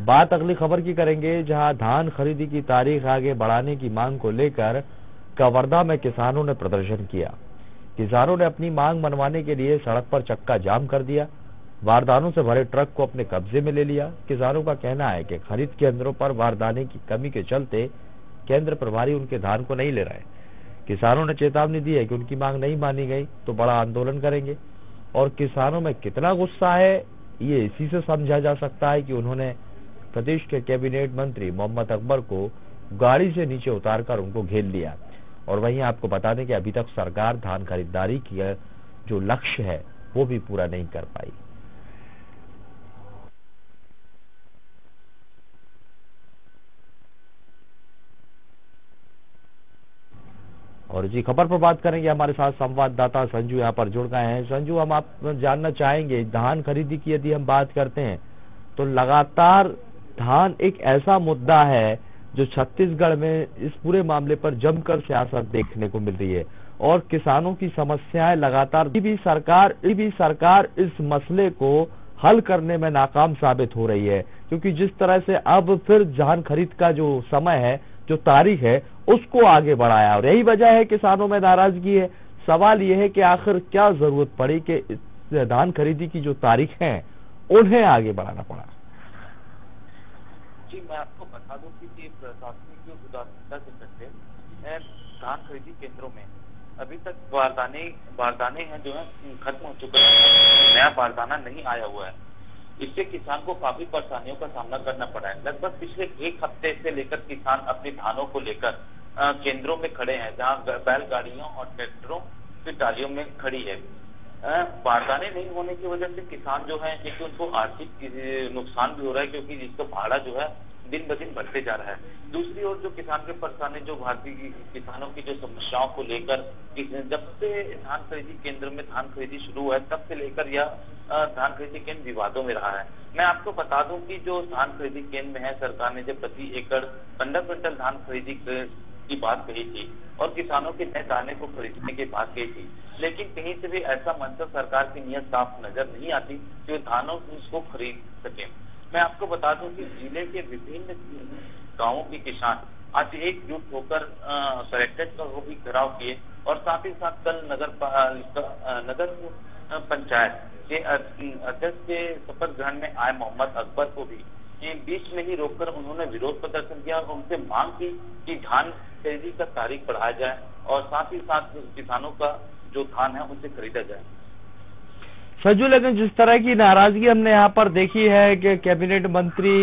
बात अगली खबर की करेंगे, जहां धान खरीदी की तारीख आगे बढ़ाने की मांग को लेकर कवर्धा में किसानों ने प्रदर्शन किया। किसानों ने अपनी मांग मनवाने के लिए सड़क पर चक्का जाम कर दिया, बारदानों से भरे ट्रक को अपने कब्जे में ले लिया। किसानों का कहना है कि खरीद केंद्रों पर बारदाने की कमी के चलते केंद्र प्रभारी उनके धान को नहीं ले रहे। किसानों ने चेतावनी दी है कि उनकी मांग नहीं मानी गई तो बड़ा आंदोलन करेंगे। और किसानों में कितना गुस्सा है ये इसी से समझा जा सकता है कि उन्होंने प्रदेश के कैबिनेट मंत्री मोहम्मद अकबर को गाड़ी से नीचे उतारकर उनको घेर लिया। और वहीं आपको बता दें कि अभी तक सरकार धान खरीदारी की जो लक्ष्य है वो भी पूरा नहीं कर पाई। और जी खबर पर बात करेंगे, हमारे साथ संवाददाता संजू यहाँ पर जुड़ गए हैं। संजू, हम आप जानना चाहेंगे, धान खरीदी की यदि हम बात करते हैं तो लगातार धान एक ऐसा मुद्दा है जो छत्तीसगढ़ में इस पूरे मामले पर जमकर सियासत देखने को मिल रही है और किसानों की समस्याएं लगातार भी सरकार इस मसले को हल करने में नाकाम साबित हो रही है, क्योंकि जिस तरह से अब फिर धान खरीद का जो समय है, जो तारीख है, उसको आगे बढ़ाया और यही वजह है किसानों में नाराजगी है। सवाल यह है कि आखिर क्या जरूरत पड़ी कि इस धान खरीदी की जो तारीख है उन्हें आगे बढ़ाना पड़ा। जी, मैं आपको बता दूं कि प्रशासनिक उदासीनता के चलते धान खरीदी केंद्रों में अभी तक बारदाने हैं जो है खत्म हो चुके हैं, नया बारदाना नहीं आया हुआ है। इससे किसान को काफी परेशानियों का सामना करना पड़ा है। लगभग पिछले एक हफ्ते से लेकर किसान अपने धानों को लेकर केंद्रों में खड़े हैं, जहां बैलगाड़ियों और ट्रैक्टरों की टालियों में खड़ी है। बारदाने नहीं होने की वजह से किसान जो है एक उनको आर्थिक नुकसान भी हो रहा है, क्योंकि जिसका भाड़ा जो है दिन ब दिन बढ़ते जा रहा है। दूसरी ओर जो किसान के परेशानी, जो भारतीय किसानों की जो समस्याओं को लेकर, जब से धान खरीदी केंद्र में धान खरीदी शुरू हुआ है तब से लेकर यह धान खरीदी केंद्र विवादों में रहा है। मैं आपको बता दूं कि जो धान खरीदी केंद्र में है, सरकार ने जब प्रति एकड़ 15 क्विंटल धान खरीदी की बात कही थी और किसानों के नए दाने को खरीदने की बात कही थी, लेकिन कहीं से भी ऐसा मंशा सरकार की नीयत साफ नजर नहीं आती कि धानों को खरीद सके। मैं आपको बता दूं कि जिले के विभिन्न गांवों के किसान आज एकजुट होकर कलेक्ट्रेट का भी घेराव किए और साथ ही साथ कल नगर पंचायत के अध्यक्ष के शपथ ग्रहण में आए मोहम्मद अकबर को भी बीच में ही रोककर उन्होंने विरोध प्रदर्शन किया और उनसे मांग की कि धान खरीदी का तारीख बढ़ाया जाए और साथ ही साथ किसानों का जो धान है उनसे खरीदा जाए। सजू, लेकिन जिस तरह की नाराजगी हमने यहाँ पर देखी है कि कैबिनेट मंत्री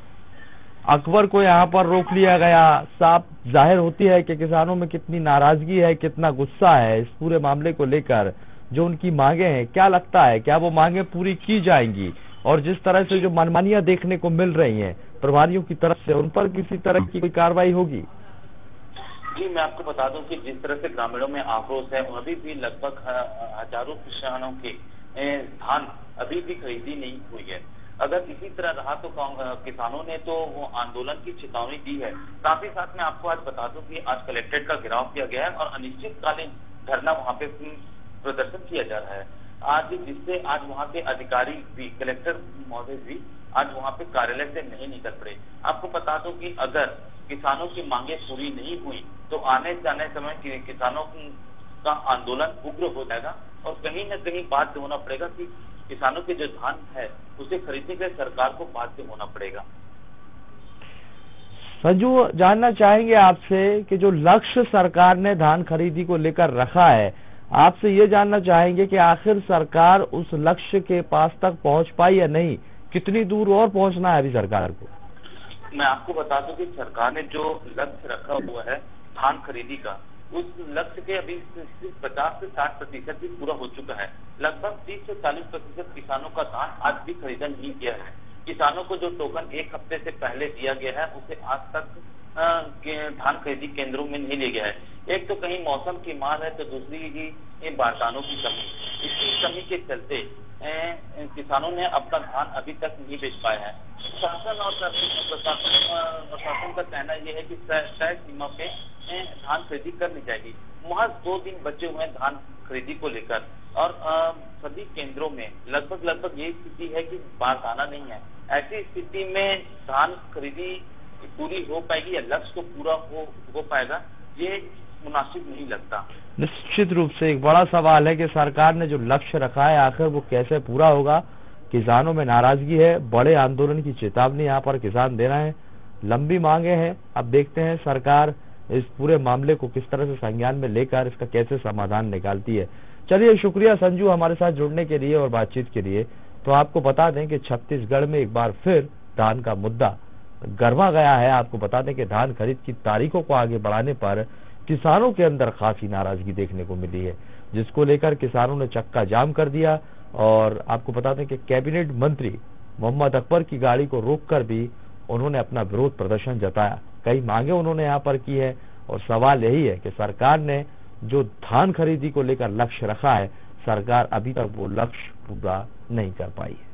अकबर को यहाँ पर रोक लिया गया, साफ जाहिर होती है कि किसानों में कितनी नाराजगी है, कितना गुस्सा है इस पूरे मामले को लेकर। जो उनकी मांगे हैं, क्या लगता है क्या वो मांगे पूरी की जाएंगी? और जिस तरह से जो मनमानियां देखने को मिल रही हैं प्रभारियों की तरफ से, उन पर किसी तरह की कोई कार्रवाई होगी? जी, मैं आपको बता दूं कि जिस तरह से ग्रामीणों में आक्रोश है, अभी भी लगभग हजारों किसानों के धान अभी भी खरीदी नहीं हुई है। अगर इसी तरह रहा तो किसानों ने तो वो आंदोलन की चेतावनी दी है। साथ ही साथ मैं आपको आज बता दूं कि आज कलेक्ट्रेट का घेराव किया गया है और अनिश्चितकालीन धरना वहां पे प्रदर्शन किया जा रहा है आज, जिससे आज वहां के अधिकारी भी, कलेक्टर महोदय भी आज वहां पे कार्यालय से नहीं निकल पड़े। आपको बता दूं कि अगर किसानों की मांगे पूरी नहीं हुई तो आने जाने समय किसानों का आंदोलन उग्र हो जाएगा और कहीं न कहीं बाध्य होना पड़ेगा कि किसानों के जो धान है उसे खरीदने के लिए सरकार को बाध्य होना पड़ेगा। संजू, जानना चाहेंगे आपसे कि जो लक्ष्य सरकार ने धान खरीदी को लेकर रखा है, आपसे ये जानना चाहेंगे कि आखिर सरकार उस लक्ष्य के पास तक पहुंच पाई या नहीं? कितनी दूर और पहुंचना है अभी सरकार को? मैं आपको बता दूं कि सरकार ने जो लक्ष्य रखा हुआ है धान खरीदी का, उस लक्ष्य के अभी 50 से 60% भी पूरा हो चुका है। लगभग 30 से 40% किसानों का धान आज भी खरीदा नहीं किया है। किसानों को जो टोकन एक हफ्ते से पहले दिया गया है उसे आज तक धान खरीदी केंद्रों में नहीं लिया गया है। एक तो कहीं मौसम की मार है तो दूसरी ही बारदानों की कमी। इसी कमी के चलते किसानों ने अपना धान अभी तक नहीं बेच पाया है। शासन और प्रशासन का कहना यह है कि तय सीमा पे धान खरीदी करनी चाहिए। महज 2 दिन बचे हुए हैं धान खरीदी को लेकर। और सभी केंद्रों में लगभग ये स्थिति है कि बारदाना नहीं है। ऐसी स्थिति में धान खरीदी पूरी हो पाएगी या लक्ष्य तो पूरा हो पाएगा, ये मुनासिब नहीं लगता। निश्चित रूप से एक बड़ा सवाल है कि सरकार ने जो लक्ष्य रखा है आखिर वो कैसे पूरा होगा। किसानों में नाराजगी है, बड़े आंदोलन की चेतावनी यहाँ पर किसान दे रहे हैं, लंबी मांगे हैं। अब देखते हैं सरकार इस पूरे मामले को किस तरह से संज्ञान में लेकर इसका कैसे समाधान निकालती है। चलिए, शुक्रिया संजू हमारे साथ जुड़ने के लिए और बातचीत के लिए। तो आपको बता दें कि छत्तीसगढ़ में एक बार फिर धान का मुद्दा गरमा गया है। आपको बता दें कि धान खरीद की तारीखों को आगे बढ़ाने पर किसानों के अंदर खासी नाराजगी देखने को मिली है, जिसको लेकर किसानों ने चक्का जाम कर दिया। और आपको बता दें कि कैबिनेट मंत्री मोहम्मद अकबर की गाड़ी को रोककर भी उन्होंने अपना विरोध प्रदर्शन जताया। कई मांगे उन्होंने यहाँ पर की है और सवाल यही है कि सरकार ने जो धान खरीदी को लेकर लक्ष्य रखा है, सरकार अभी तक वो लक्ष्य पूरा नहीं कर पाई है।